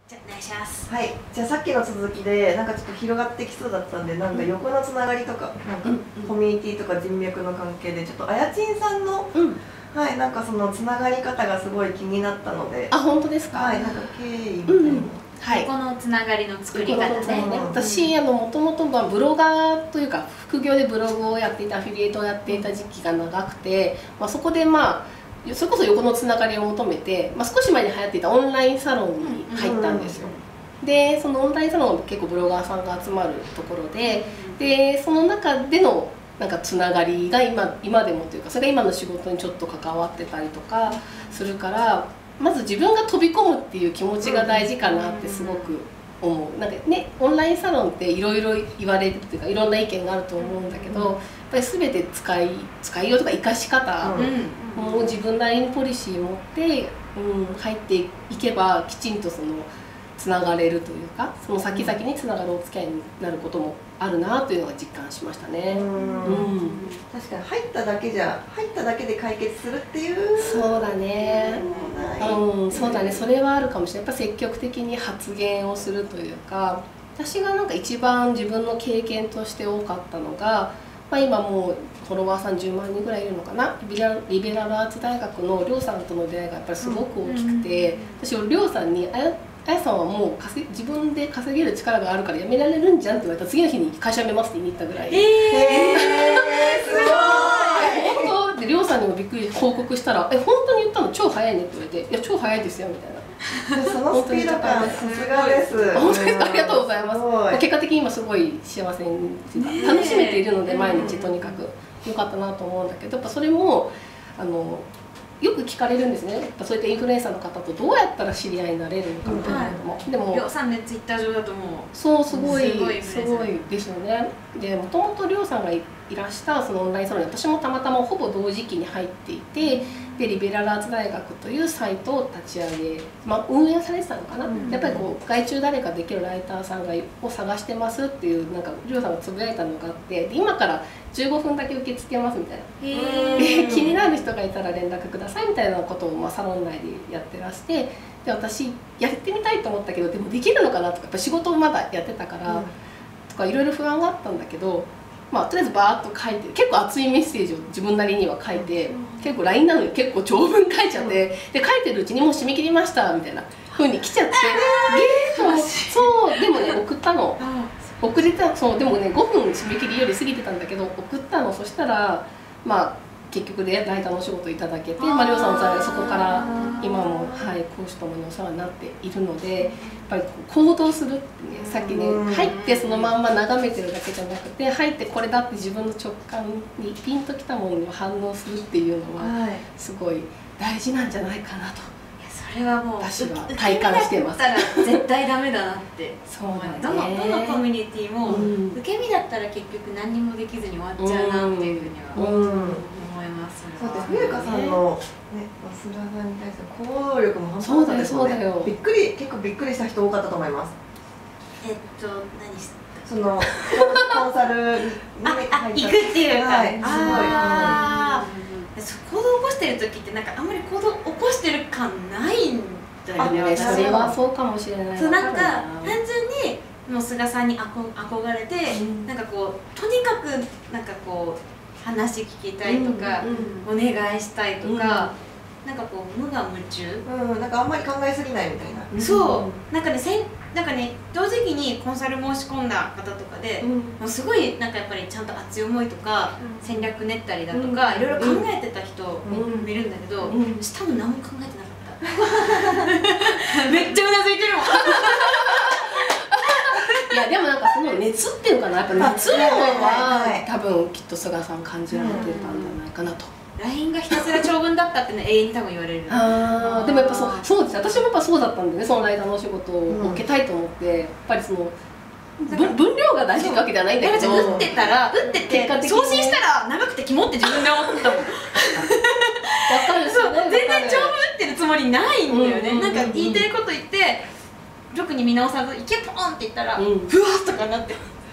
じゃあお願いします。 はい、じゃあさっきの続きでなんかちょっと広がってきそうだったんで、なんか横のつながりとか、なんかコミュニティとか人脈の関係でちょっとあやちんさんの、はい、なんかそのつながり方がすごい気になったので。 あ、本当ですか。 はい、なんか経緯みたいな。 はい、このつながりの作り方ね。 私もともとブロガーというか副業でブログをやっていたアフィリエイトをやっていた時期が長くて、そこでそれこそ横のつながりを求めて、少し前に流行っていたオンラインサロンに入ったんですよ。でそのオンラインサロンは結構ブロガーさんが集まるところで、その中でのなんかつながりが今でもというか、それが今の仕事にちょっと関わってたりとかするから、まず自分が飛び込むっていう気持ちが大事かなってすごく思う。なんかね、オンラインサロンっていろいろ言われるっていうか、いろんな意見があると思うんだけど、やっぱり全て使いようとか生かし方を自分なりにポリシー持って、入っていけばきちんとそのつながれるというか、その先々につながるお付き合いになることもあるなというのが実感しましたね。 確かに入っただけで解決するっていう。 そうだね。そうだね。それはあるかもしれない。やっぱ積極的に発言をするというか、私がなんか一番自分の経験として多かったのが、今もうフォロワーさん10万人ぐらいいるのかな。リベラルアーツ大学のりょうさんとの出会いがやっぱりすごく大きくて、私はりょうさんにあやさんはもう自分で稼げる力があるから辞められるんじゃんって言われた次の日に会社辞めますって言いに行ったぐらい。 すごい。 本当でりょうさんにもびっくり報告したら「本当に言ったの？超早いね」って言われて「いや超早いですよ」みたいな。 そのスピード感さすがです。 本当ですか。ありがとうございます。結果的に今すごい幸せに楽しめているので、毎日とにかく良かったなと思うんだけど、やっぱそれもよく聞かれるんですね。そういったインフルエンサーの方とどうやったら知り合いになれるのかみたいなのも。 でもりょうさんね、ツイッター上だともうそうすごいですよね。でもともとりょうさんがいらしたそのオンラインサロンに私もたまたまほぼ同時期に入っていて、でリベラルアーツ大学というサイトを立ち上げ、運営されてたのかな。やっぱりこう外注誰かできるライターさんを探してますっていうなんかりょうさんがつぶやいたのがあって、で今から15分だけ受け付けますみたいな。で気になる人がいたら連絡くださいみたいなことをサロン内でやってらして、で私やってみたいと思ったけど、でもできるのかなとか、やっぱ仕事をまだやってたから、とかいろいろ不安があったんだけど、とりあえずバーッと書いて、結構熱いメッセージを自分なりには書いて、結構 LINE なのに結構長文書いちゃって、で書いてるうちにもう締め切りましたみたいな風に来ちゃって、そうでもね送ったの。送れた。そうでもね5分締め切りより過ぎてたんだけど送ったの。そしたら結局でライターのお仕事いただけて、りょうさんのおそこから今も講師ともにお世話になっているので、やっぱり行動するってね、さっきね入ってそのまんま眺めてるだけじゃなくて、入ってこれだって自分の直感にピンときたものに反応するっていうのはすごい大事なんじゃないかなと。 それはもう私は体感してます。 受け身だったら絶対ダメだなってそうだね。 どのコミュニティも受け身だったら結局何にもできずに終わっちゃうなっていうふうには思います。 そうです。冬香さんのね、増田さんに対する行動力も半端なかったですよね。 そうだよ。 結構びっくりした人多かったと思います。 何してそのコンサルに行くっていうか、 すごい。行動を起こしてる時ってなんかあんまり行動を起こしてる感ないんだよね。 それはそうかもしれない。 そうなんか単純にもう菅さんに憧れて、なんかこうとにかくなんかこう話聞きたいとか、お願いしたいとか、なんかこう無我夢中、 なんかあんまり考えすぎないみたいな。 そうなんかね同時期にコンサル申し込んだ方とかで、もうすごいなんかやっぱりちゃんと熱い思いとか、戦略練ったりだとか、いろいろ考えてた人見るんだけど、私多分何も考えてなかった。めっちゃうなずいてるもん。 いやでもなんかその熱っていうかな、やっぱ熱量は多分きっと菅さん感じられてたんじゃないかなと。 LINE がひたすら長文だったってね、永遠に多分言われる。 でもやっぱそうです。私もやっぱそうだったんでね、そのライターのお仕事を受けたいと思って、やっぱりその分量が大事ってわけじゃないんだけど、 打って送信したら長くてキモって自分で思ったもん。わかる。 そう全然長文打ってるつもりないんだよね。なんか言いたいこと言って特に見直さず「いけポン!」って言ったら「ふわっ!」とかなって。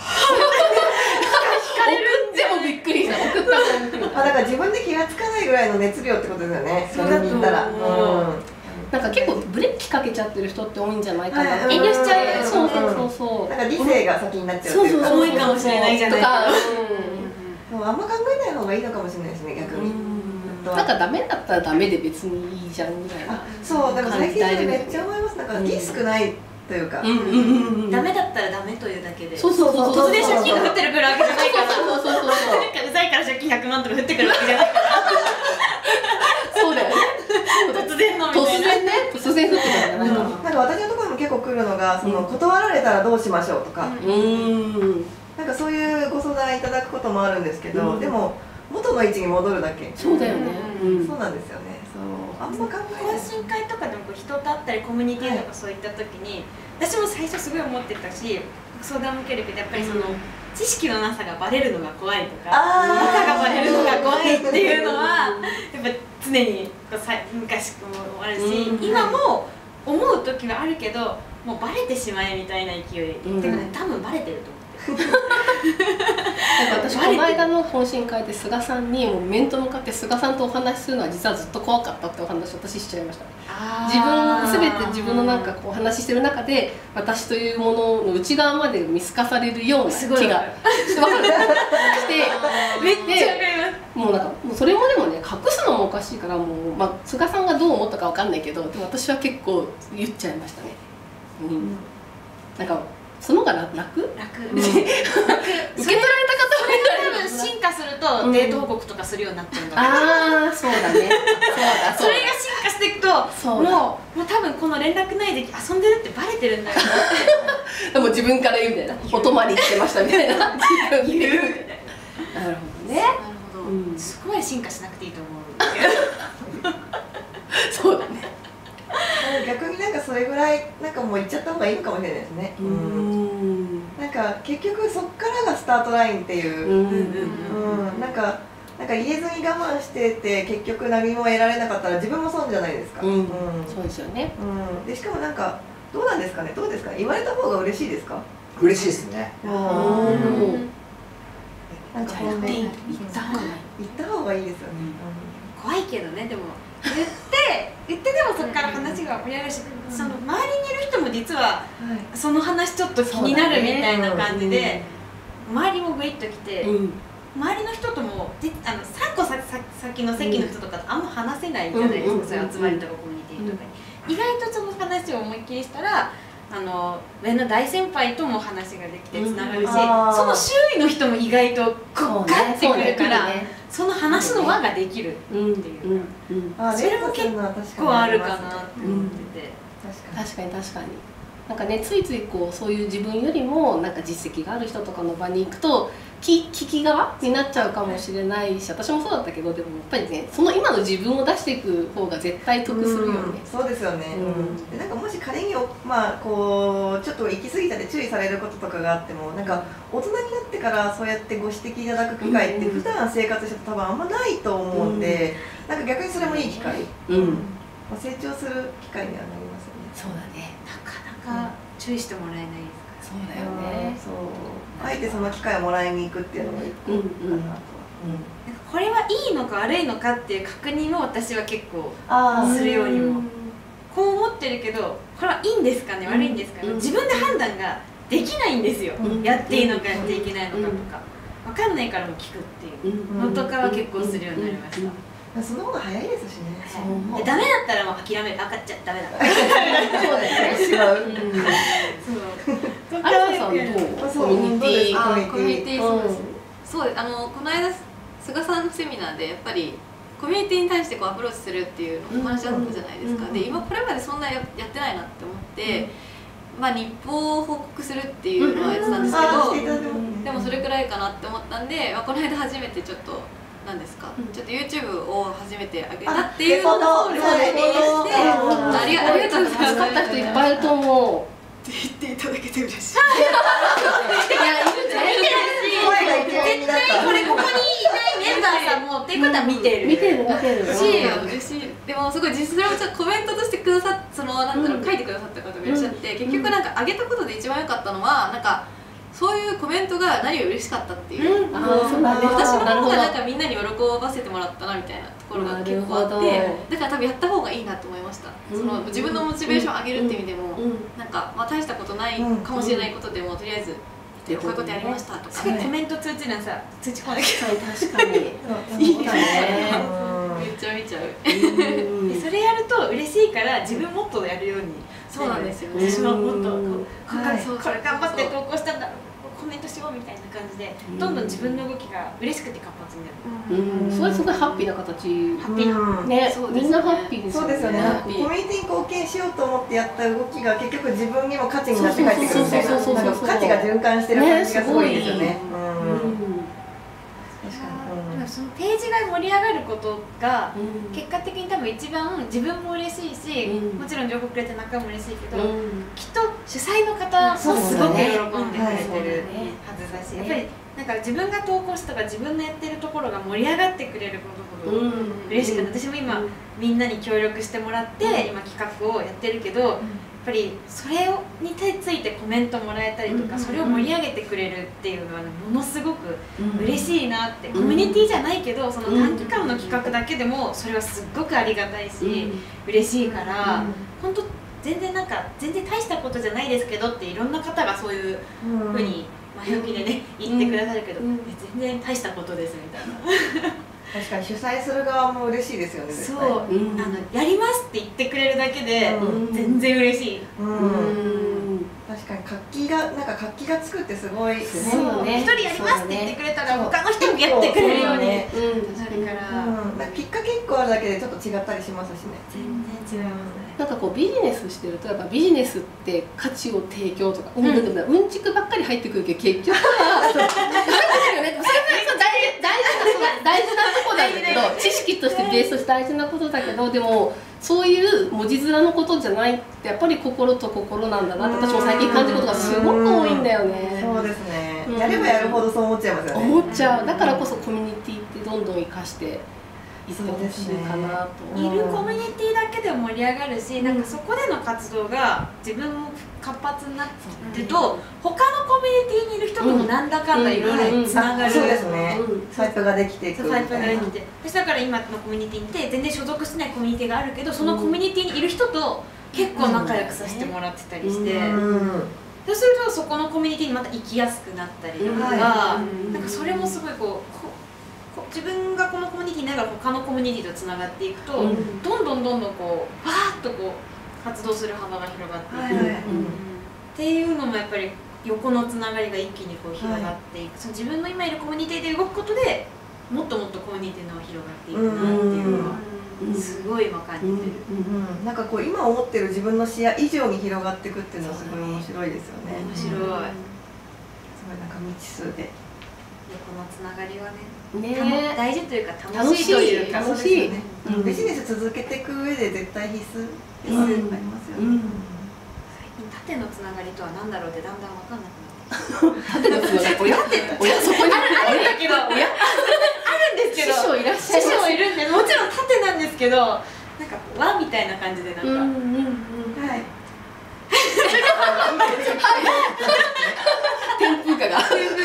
でもびっくりした。送っただから自分で気がつかないぐらいの熱量ってことですよね。 そうだと思う。 なんか結構ブレーキかけちゃってる人って多いんじゃないかな、 遠慮しちゃう。 そうそうそうなんか理性が先になっちゃうっていうか、 重いかもしれないじゃないか。 もうあんま考えない方がいいのかもしれないですね、逆に。 なんかダメだったらダメで別にいいじゃんみたいな。 そう、だから最近めっちゃ思います。なんかリ少ないというか、 ダメだったらダメというだけで、 そうそうそう、 突然借金が降ってくるわけじゃないから、 そうそうそうそう、 なんかうざいから借金100万とか降ってくるわけじゃないから、 そうだよね。 突然のみたいな。 突然降ってくるんじゃないかな。 なんか私のところにも結構来るのが、その断られたらどうしましょうとか、なんかそういうご相談いただくこともあるんですけど、でも元の位置に戻るだけ。 そうだよね。 そうなんですよね。そう、あんま考えない。 懇親会とかでも人と会ったりコミュニティとかそういった時に、私も最初すごい思ってたし、相談も受けるけど、やっぱりその知識のなさがバレるのが怖いとか、バカがバレるのが怖いっていうのはやっぱ常に昔もあるし、今も思う時はあるけど、もうバレてしまえみたいな勢い、てかね、多分バレてると思って。 私この間の懇親会で菅さんにもう面と向かって菅さんとお話しするのは実はずっと怖かったってお話を私しちゃいました。全て自分のなんかこうお話ししてる中で私というものの内側まで見透かされるような気がしてめっちゃわかります。もうなんかもうそれもでもね、隠すのもおかしいから、もう、まあ、菅さんがどう思ったかわかんないけど、でも私は結構言っちゃいましたね。なんかその方が楽受け取られた方それが多分進化するとデート報告とかするようになってるんだから、 ああそうだね、 それが進化していくと、もう多分この連絡ないで遊んでるってバレてるんだよでも自分から言うみたいな、お泊まり行ってましたみたいな言うみたいな。なるほどね。 なるほど、すごい進化しなくていいと思う。 そうだね。 逆になんかそれぐらいなんかもう行っちゃった方がいいのかもしれないですね。なんか結局そっからがスタートラインっていう、なんか言えずに我慢してて結局何も得られなかったら自分も損じゃないですか。 そうですよね。 でしかもなんかどうなんですかね、どうですかね、言われた方が嬉しいですか？ 嬉しいですね。 なんか本音言った方がいいですよね。 怖いけどね、でも言ってでもそこから話が盛り上がるし、その周りにいる人も実はその話ちょっと気になるみたいな感じで、周りもグイッときて、周りの人とも3個先の席の人とかとあんま話せないじゃないですか、そういう集まりとかコミュニティとかに。意外とその話を思いっきりしたら、上の大先輩とも話ができてつながるし、その周囲の人も意外とこうガッてくるから、その話の輪ができるっていう、それも結構あるかなって思ってて。 確かになんかね、ついついこうそういう自分よりもなんか実績がある人とかの場に行くと聞き側になっちゃうかもしれないし、私もそうだったけど、でもやっぱりね、その今の自分を出していく方が絶対得するよね。 そうですよね。でなんかもし仮にまあこうちょっと行き過ぎたで注意されることとかがあっても、なんか大人になってからそうやってご指摘いただく機会って普段生活してて多分あんまないと思うんで、なんか逆にそれもいい機会、成長する機会にはなりますよね。 そうだね。 なかなか注意してもらえないですから。 そうだよね。 そう、あえてその機会をもらいに行くっていうのもいいかなとは。 これはいいのか悪いのかっていう確認を私は結構するようにも。こう思ってるけど、これはいいんですかね、悪いんですかね、自分で判断ができないんですよ。やっていいのかやっていけないのかとか分かんないからも聞くっていうのとかは結構するようになりました。 その方が早いですしね。 でダメだったらもう諦める、分かっちゃダメだ。 そうだよね。 違う。 そう。あらさんどう？コミュニティ。 そうです。この間菅さんのセミナーでやっぱりコミュニティに対してこうアプローチするっていうお話だったじゃないですか。で今これまでそんなやってないなって思って、まあ日報を報告するっていうのはやってたんですけど、でもそれくらいかなって思ったんで、この間初めてちょっと何ですか、ちょっと YouTube を初めて上げたっていうのをリして、ありがとうございます。 使った人いっぱいいると思う。 って言っていただけて嬉しい。 いや、いるじゃん。見てるし、絶対これここにいないメンバーさんもっていうことは見てる。 見てる嬉しい。でもすごい実際もちょっとコメントとしてくださっ、そのなんだろう、書いてくださった方もいらっしゃって、結局なんか上げたことで一番良かったのはなんかそういうコメントが何より嬉しかったっていう。私の方がなんかみんなに喜ばせてもらったなみたいなところが結構あってだから多分やった方がいいなと思いました。その自分のモチベーションを上げるっていう意味でもなんかまあ大したことないかもしれないことでもとりあえずこういうことやりましたとか、 しかもコメント通知なんさ通知来ないけ確かにいいだね。 めっちゃ見ちゃう。 どそれやると嬉しいから自分もっとやるように。 そうなんですよね。 私はもっとこれれ頑張って投稿したんだコメントしようみたいな感じでどんどん自分の動きが嬉しくて活発になる。 それすごいハッピーな形。 ハッピーね、みんなハッピーですよね。 そうですよね。コミュニティに貢献しようと思ってやった動きが結局自分にも価値になって帰ってくるみたいな、なんか価値が循環してる感じがすごいですよね。 そのページが盛り上がることが結果的に多分一番自分も嬉しいし、もちろん情報くれて仲も嬉しいけど、きっと主催の方もすごく喜んでくれてるはずだし、やっぱりなんか自分が投稿したとか自分のやってるところが盛り上がってくれることほど嬉しくて、私も今みんなに協力してもらって今企画をやってるけど、やっぱりそれについてコメントもらえたりとか、それを盛り上げてくれるっていうのはものすごく嬉しいなって、コミュニティじゃないけどその短期間の企画だけでもそれはすっごくありがたいし嬉しいから、本当全然大したことじゃないですけどっていろんな方がそういうふうに前置きでね言ってくださるけど、全然大したことですみたいな。 確かに主催する側も嬉しいですよね。 そう、やりますって言ってくれるだけで全然嬉しい。 確かに活気がつくってすごい。 そうね。一人やりますって言ってくれたら他の人もやってくれるようになるから。 きっかけ1個あるだけでちょっと違ったりしますしね。 全然違いますね。 なんかこうビジネスしてるとやっぱビジネスって価値を提供とか、うんちくばっかり入ってくるけど結局は入ってくるよね。それ大事なとこなんだけど、知識としてベースとして大事なことだけど、でもそういう文字面のことじゃないってやっぱり心と心なんだなって私も最近感じることがすごく多いんだよね。 そうですね。やればやるほどそう思っちゃいますよね。 思っちゃう。だからこそコミュニティってどんどん生かしていってほしいかなと。 いるコミュニティだけでも盛り上がるし、なんかそこでの活動が自分も活発になってると、他のコミュニティにいる人ともなんだかんだいろいろつながる。 そうですね。サイプができていくみたいな。 サイプができて、私だから今のコミュニティにいて全然所属してないコミュニティがあるけど、そのコミュニティにいる人と結構仲良くさせてもらってたりして、そうするとそこのコミュニティにまた行きやすくなったりとか、なんかそれもすごい自分がこのコミュニティにいながら他のコミュニティとつながっていくと、どんどんこうわーっとこう活動する幅が広がっていくっていうのもやっぱり横のつながりが一気にこう広がっていく、その自分の今いるコミュニティで動くことでもっともっとコミュニティの広がっていくなっていうのはすごい今感じてる。 なんかこう今思ってる自分の視野以上に広がっていくっていうのはすごい面白いですよね。 面白い。すごいなんか未知数で。 横のつながりはね、大事というか楽しいというか、楽しい。 ビジネス続けていく上で絶対必須ではありますよね。 縦のつながりとは何だろうってだんだん分かんなくなってきた。 縦のつながり、親そこにあるんだけど、あるんですけど、 師匠いらっしゃいます。 師匠いるんで、もちろん縦なんですけど、なんか和みたいな感じでなんか、はい。 天風化が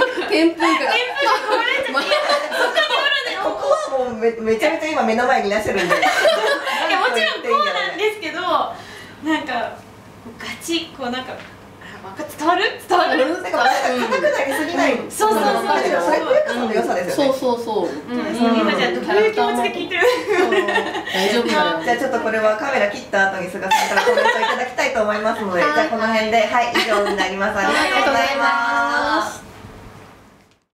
ここはもうめちゃめちゃ今目の前にいらっしゃるんで。いやもちろんこうなんですけど、なんかガチこうなんか伝わる？ なんか硬くなりすぎない。 そう。 だけどそれというかその良さですよね。 そう。 今じゃあどういう気持ちで聞いてる？ 大丈夫だよ。 じゃあちょっとこれはカメラ切った後に菅さんからコメントいただきたいと思いますので、じゃあこの辺で以上になります。ありがとうございます。